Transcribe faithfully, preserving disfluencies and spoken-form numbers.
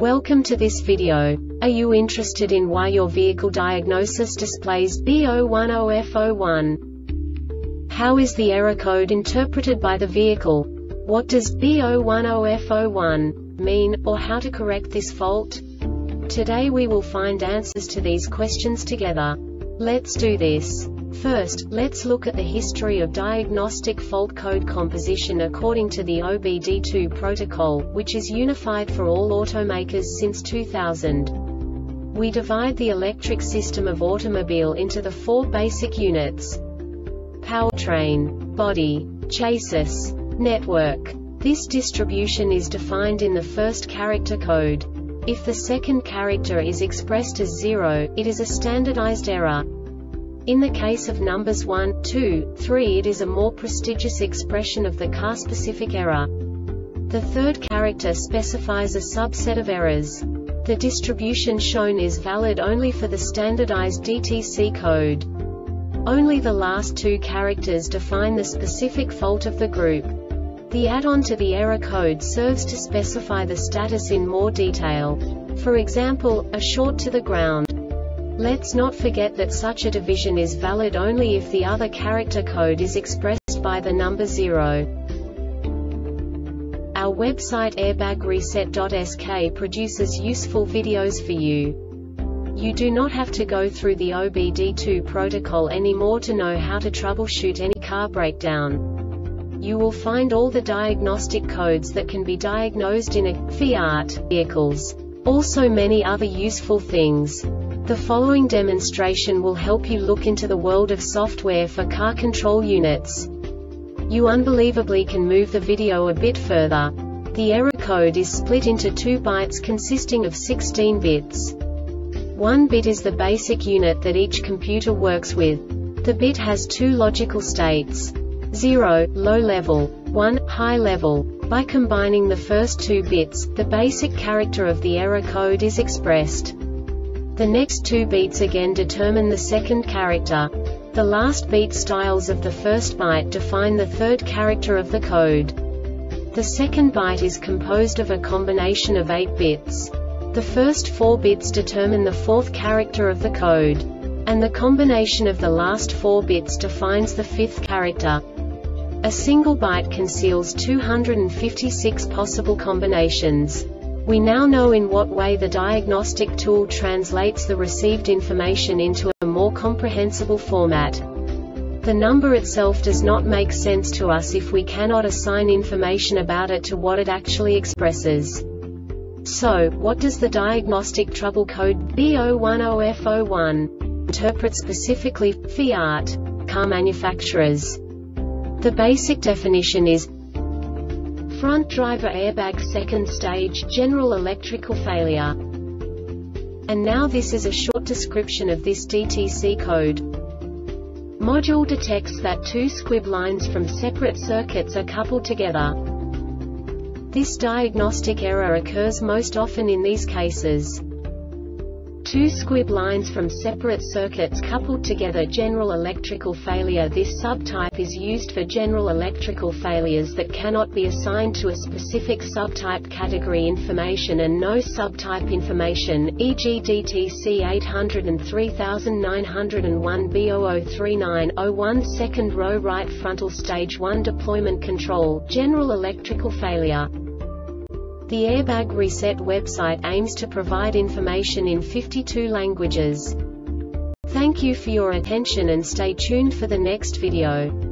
Welcome to this video. Are you interested in why your vehicle diagnosis displays B zero one zero F zero one? How is the error code interpreted by the vehicle? What does B zero one zero F zero one mean, or how to correct this fault? Today we will find answers to these questions together. Let's do this. First, let's look at the history of diagnostic fault code composition according to the O B D two protocol, which is unified for all automakers since two thousand. We divide the electric system of automobile into the four basic units: powertrain, body, chassis, network. This distribution is defined in the first character code. If the second character is expressed as zero, it is a standardized error. In the case of numbers one, two, three, it is a more prestigious expression of the car-specific error. The third character specifies a subset of errors. The distribution shown is valid only for the standardized D T C code. Only the last two characters define the specific fault of the group. The add-on to the error code serves to specify the status in more detail. For example, a short to the ground. Let's not forget that such a division is valid only if the other character code is expressed by the number zero. Our website airbag reset dot S K produces useful videos for you. You do not have to go through the O B D two protocol anymore to know how to troubleshoot any car breakdown. You will find all the diagnostic codes that can be diagnosed in a Fiat vehicles. Also many other useful things. The following demonstration will help you look into the world of software for car control units. You unbelievably can move the video a bit further. The error code is split into two bytes consisting of sixteen bits. One bit is the basic unit that each computer works with. The bit has two logical states: zero, low level, one, high level. By combining the first two bits, the basic character of the error code is expressed. The next two beats again determine the second character. The last beat styles of the first byte define the third character of the code. The second byte is composed of a combination of eight bits. The first four bits determine the fourth character of the code. And the combination of the last four bits defines the fifth character. A single byte conceals two hundred fifty-six possible combinations. We now know in what way the diagnostic tool translates the received information into a more comprehensible format. The number itself does not make sense to us if we cannot assign information about it to what it actually expresses. So, what does the diagnostic trouble code B zero one zero F zero one interpret specifically for Fiat car manufacturers? The basic definition is front driver airbag second stage, general electrical failure. And now this is a short description of this D T C code. Module detects that two squib lines from separate circuits are coupled together. This diagnostic error occurs most often in these cases: two squib lines from separate circuits coupled together, general electrical failure. This subtype is used for general electrical failures that cannot be assigned to a specific subtype category information and no subtype information, for example D T C eight oh three nine oh one B zero zero three nine oh one second row right frontal stage one deployment control, general electrical failure. The Airbag Reset website aims to provide information in fifty-two languages. Thank you for your attention and stay tuned for the next video.